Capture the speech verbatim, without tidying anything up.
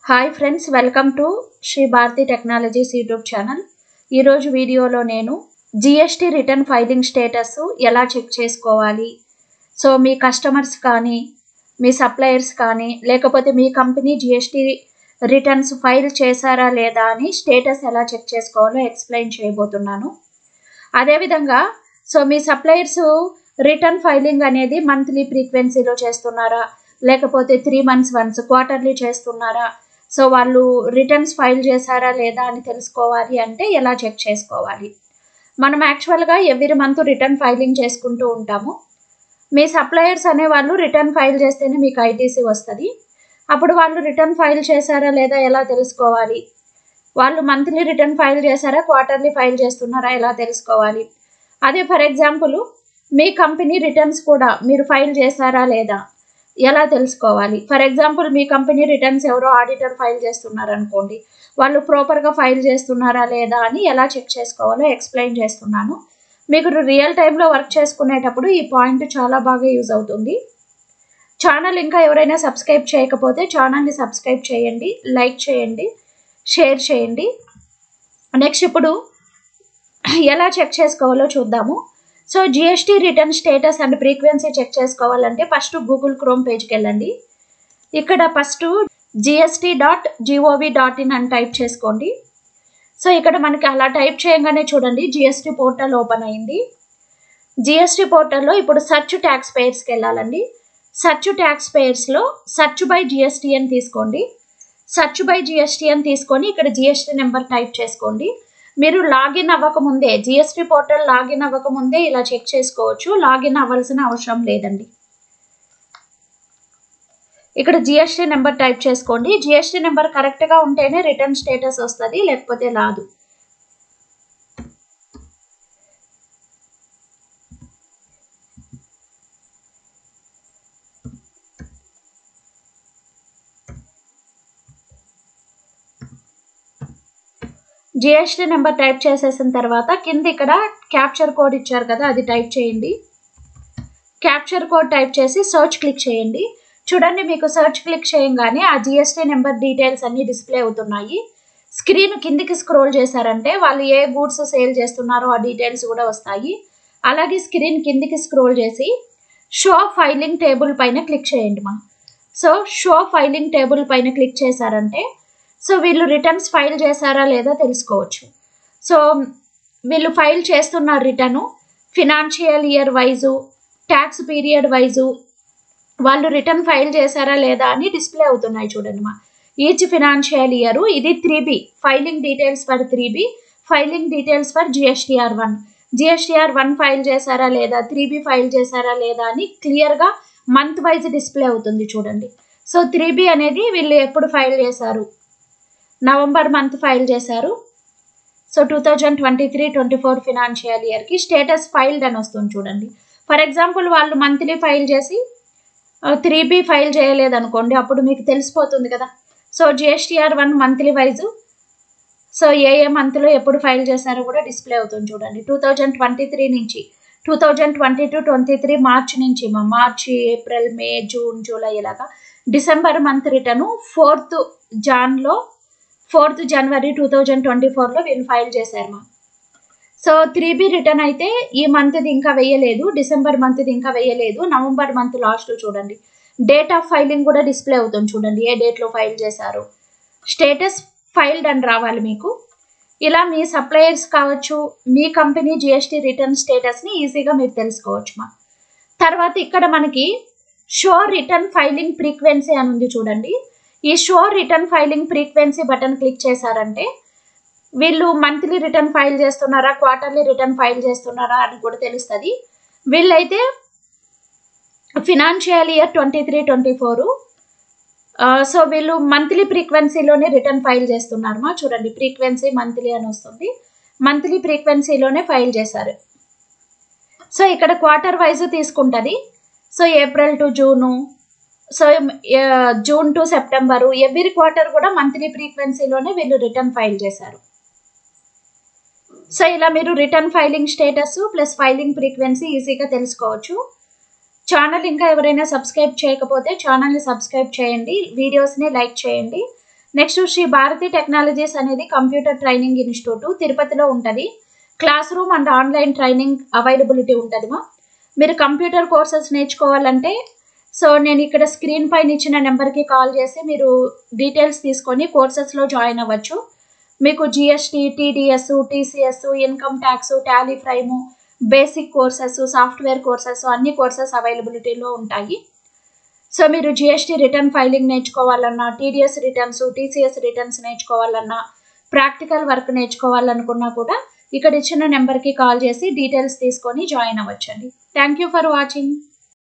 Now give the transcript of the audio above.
Hi friends, welcome to Shri Bharathi technologies YouTube channel. ఈరోజు వీడియోలో నేను జిఎస్టీ రిటర్న్ ఫైలింగ్ స్టేటస్ ఎలా చెక్ చేసుకోవాలి, సో మీ కస్టమర్స్ కానీ మీ సప్లయర్స్ కానీ లేకపోతే మీ కంపెనీ జిఎస్టీ రిటర్న్స్ ఫైల్ చేశారా లేదా అని స్టేటస్ ఎలా చెక్ చేసుకోవాలో ఎక్స్ప్లెయిన్ చేయబోతున్నాను. అదేవిధంగా సో మీ సప్లయర్స్ రిటర్న్ ఫైలింగ్ అనేది మంత్లీ ఫ్రీక్వెన్సీలో చేస్తున్నారా లేకపోతే త్రీ మంత్స్ వన్స్ క్వార్టర్లీ చేస్తున్నారా, సో వాళ్ళు రిటర్న్స్ ఫైల్ చేశారా లేదా అని తెలుసుకోవాలి అంటే ఎలా చెక్ చేసుకోవాలి. మనం యాక్చువల్గా ఎవ్రీ మంత్ రిటర్న్ ఫైలింగ్ చేసుకుంటూ ఉంటాము. మీ సప్లయర్స్ అనే వాళ్ళు రిటర్న్ ఫైల్ చేస్తేనే మీకు ఐటీసీ వస్తుంది. అప్పుడు వాళ్ళు రిటర్న్ ఫైల్ చేశారా లేదా ఎలా తెలుసుకోవాలి, వాళ్ళు మంత్లీ రిటర్న్ ఫైల్ చేశారా క్వార్టర్లీ ఫైల్ చేస్తున్నారా ఎలా తెలుసుకోవాలి. అదే ఫర్ ఎగ్జాంపుల్ మీ కంపెనీ రిటర్న్స్ కూడా మీరు ఫైల్ చేశారా లేదా ఎలా తెలుసుకోవాలి. ఫర్ ఎగ్జాంపుల్ మీ కంపెనీ రిటర్న్స్ ఎవరో ఆడిటర్ ఫైల్ చేస్తున్నారు అనుకోండి, వాళ్ళు ప్రాపర్గా ఫైల్ చేస్తున్నారా లేదా అని ఎలా చెక్ చేసుకోవాలో ఎక్స్ప్లెయిన్ చేస్తున్నాను. మీకు రియల్ టైంలో వర్క్ చేసుకునేటప్పుడు ఈ పాయింట్ చాలా బాగా యూజ్ అవుతుంది. ఛానల్ ఇంకా ఎవరైనా సబ్స్క్రైబ్ చేయకపోతే ఛానల్ని సబ్స్క్రైబ్ చేయండి, లైక్ చేయండి, షేర్ చేయండి. నెక్స్ట్ ఇప్పుడు ఎలా చెక్ చేసుకోవాలో చూద్దాము. So GST return status and frequency check చేసుకోవాలంటే ఫస్ట్ గూగుల్ క్రోమ్ పేజ్కి వెళ్ళండి. ఇక్కడ first GST dot gov dot in అని టైప్ చేసుకోండి. సో ఇక్కడ మనకి అలా టైప్ చేయగానే చూడండి జిఎస్టీ పోర్టల్ ఓపెన్ అయింది. జిఎస్టీ పోర్టల్లో ఇప్పుడు సర్చ్ ట్యాక్స్ పేయర్స్కి వెళ్ళాలండి. సర్చ్ ట్యాక్స్ పేయర్స్లో సర్చ్ బై జిఎస్టీ అని తీసుకోండి. సర్చ్ బై జిఎస్టీ అని తీసుకొని ఇక్కడ జిఎస్టీ నెంబర్ టైప్ చేసుకోండి. మీరు లాగిన్ అవ్వకముందే జిఎస్టీ పోర్టల్ లాగిన్ అవ్వకముందే ఇలా చెక్ చేసుకోవచ్చు, లాగిన్ అవ్వాల్సిన అవసరం లేదండి. ఇక్కడ జిఎస్టీ నెంబర్ టైప్ చేసుకోండి. జిఎస్టీ నెంబర్ కరెక్ట్గా ఉంటేనే రిటర్న్ స్టేటస్ వస్తుంది, లేకపోతే రాదు. జిఎస్టీ నెంబర్ టైప్ చేసేసిన తర్వాత కింద ఇక్కడ క్యాప్చర్ కోడ్ ఇచ్చారు కదా, అది టైప్ చేయండి. క్యాప్చర్ కోడ్ టైప్ చేసి సర్చ్ క్లిక్ చేయండి. చూడండి మీకు సర్చ్ క్లిక్ చేయగానే ఆ జిఎస్టీ నెంబర్ డీటెయిల్స్ అన్నీ డిస్ప్లే అవుతున్నాయి. స్క్రీన్ కిందికి స్క్రోల్ చేశారంటే వాళ్ళు ఏ గూడ్స్ సేల్ చేస్తున్నారో ఆ డీటెయిల్స్ కూడా వస్తాయి. అలాగే స్క్రీన్ కిందికి స్క్రోల్ చేసి షో ఫైలింగ్ టేబుల్ పైన క్లిక్ చేయండి మా. సో షో ఫైలింగ్ టేబుల్ పైన క్లిక్ చేశారంటే సో వీళ్ళు రిటర్న్స్ ఫైల్ చేశారా లేదా తెలుసుకోవచ్చు. సో వీళ్ళు ఫైల్ చేస్తున్న return financial year wise tax period wise వాళ్ళు రిటర్న్ ఫైల్ చేశారా లేదా అని డిస్ప్లే అవుతున్నాయి చూడండి మా. ఈచ్ ఫినాన్షియల్ ఇయర్ ఇది three B filing details for three B filing details for GSTR one GSTR one file చేశారా లేదా త్రీ బి ఫైల్ చేశారా లేదా అని క్లియర్గా మంత్ వైజ్ డిస్ప్లే అవుతుంది చూడండి. సో త్రీ బి అనేది వీళ్ళు ఎప్పుడు ఫైల్ చేశారు, నవంబర్ మంత్ ఫైల్ చేశారు. So two thousand twenty three twenty four financial ఇయర్కి స్టేటస్ ఫైల్డ్ అని వస్తుంది చూడండి. ఫర్ ఎగ్జాంపుల్ వాళ్ళు మంత్లీ ఫైల్ చేసి త్రీ బి ఫైల్ చేయలేదు అనుకోండి, అప్పుడు మీకు తెలిసిపోతుంది కదా. So GSTR one monthly wise so ఏ ఏ మంత్లో ఎప్పుడు ఫైల్ చేశారో కూడా డిస్ప్లే అవుతుంది చూడండి. టూ థౌజండ్ ట్వంటీ త్రీ నుంచి two thousand twenty two twenty three March నుంచి మా మార్చి ఏప్రిల్ మే జూన్ జూలై ఇలాగా డిసెంబర్ మంత్ రిటర్ను ఫోర్త్ జాన్లో fourth January two thousand twenty ఫోర్లో వీళ్ళు ఫైల్ చేశారు మా. సో త్రీ బి రిటర్న్ అయితే ఈ మంత్ది ఇంకా వేయలేదు, డిసెంబర్ మంత్ది ఇంకా వేయలేదు, నవంబర్ మంత్ లాస్ట్ చూడండి డేట్ ఆఫ్ ఫైలింగ్ కూడా డిస్ప్లే అవుతుంది చూడండి, ఏ డేట్లో ఫైల్ చేశారు. స్టేటస్ ఫైల్డ్ అని రావాలి మీకు. ఇలా మీ సప్లయర్స్ కావచ్చు మీ కంపెనీ జిఎస్టీ రిటర్న్ స్టేటస్ని ఈజీగా మీరు తెలుసుకోవచ్చు మా. తర్వాత ఇక్కడ మనకి షో రిటర్న్ ఫైలింగ్ ఫ్రీక్వెన్సీ అని ఉంది చూడండి. ఈ show return filing frequency button click చేశారంటే వీళ్ళు మంత్లీ రిటర్న్ ఫైల్ చేస్తున్నారా క్వార్టర్లీ రిటర్న్ ఫైల్ చేస్తున్నారా అని కూడా తెలుస్తుంది. వీళ్ళైతే financial year twenty three twenty four so వీళ్ళు మంత్లీ ఫ్రీక్వెన్సీలోనే రిటర్న్ ఫైల్ చేస్తున్నారు మా. చూడండి ఫ్రీక్వెన్సీ మంత్లీ అని వస్తుంది, మంత్లీ ఫ్రీక్వెన్సీలోనే ఫైల్ చేశారు. సో ఇక్కడ క్వార్టర్ వైజ్ తీసుకుంటుంది. So April to June, so June to September every quarter కూడా మంత్లీ ఫ్రీక్వెన్సీలోనే వీళ్ళు రిటర్న్ ఫైల్ చేశారు. సో ఇలా మీరు return filing status plus filing frequency ఈజీగా తెలుసుకోవచ్చు. ఛానల్ ఇంకా ఎవరైనా సబ్స్క్రైబ్ చేయకపోతే ఛానల్ని సబ్స్క్రైబ్ చేయండి, వీడియోస్ని లైక్ చేయండి. నెక్స్ట్ శ్రీ భారతి టెక్నాలజీస్ అనేది కంప్యూటర్ ట్రైనింగ్ ఇన్స్టిట్యూట్ తిరుపతిలో ఉంటుంది. Class room and online training availability ఉంటుందిమా. మీరు కంప్యూటర్ కోర్సెస్ నేర్చుకోవాలంటే సో నేను ఇక్కడ స్క్రీన్ పైన ఇచ్చిన నెంబర్కి కాల్ చేసి మీరు డీటెయిల్స్ తీసుకొని కోర్సెస్లో జాయిన్ అవ్వచ్చు. మీకు GST, TDS, TCS, income tax, Tally prime, basic courses, software courses అన్ని కోర్సెస్ అవైలబిలిటీలో ఉంటాయి. సో మీరు జిఎస్టీ రిటర్న్ ఫైలింగ్ నేర్చుకోవాలన్నా, టీడీఎస్ రిటర్న్స్, టీసీఎస్ రిటర్న్స్ నేర్చుకోవాలన్నా, ప్రాక్టికల్ వర్క్ నేర్చుకోవాలనుకున్నా కూడా ఇక్కడ ఇచ్చిన నెంబర్కి కాల్ చేసి డీటెయిల్స్ తీసుకొని జాయిన్ అవ్వచ్చండి. Thank you for watching.